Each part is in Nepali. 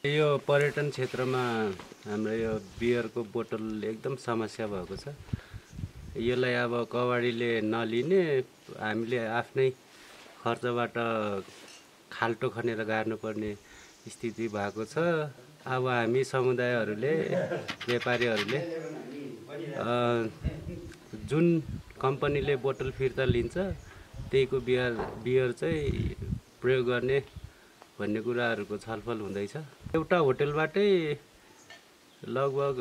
यो पर्यटन क्षेत्रमा हाम्रो यो बियरको बोतल एकदम समस्या भएको छ। यसलाई अब कवाडीले नलिने, हामीले आफ्नै खर्चबाट खाल्टो खनेर गाड्नुपर्ने स्थिति भएको छ। अब हामी समुदायहरूले, व्यापारीहरूले जुन कम्पनीले बोतल फिर्ता लिन्छ त्यहीको बियर चाहिँ प्रयोग गर्ने भन्ने कुराहरूको छलफल हुँदैछ। एउटा होटलबाटै लगभग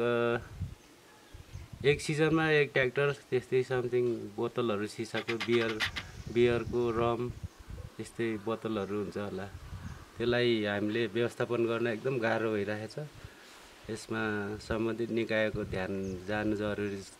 एक सिजनमा एक ट्र्याक्टर त्यस्तै समथिङ बोतलहरू सिसाको बियरको रम त्यस्तै बोतलहरू हुन्छ होला। त्यसलाई हामीले व्यवस्थापन गर्न एकदम गाह्रो भइरहेछ। यसमा सम्बन्धित निकायको ध्यान जानु जरुरी छ।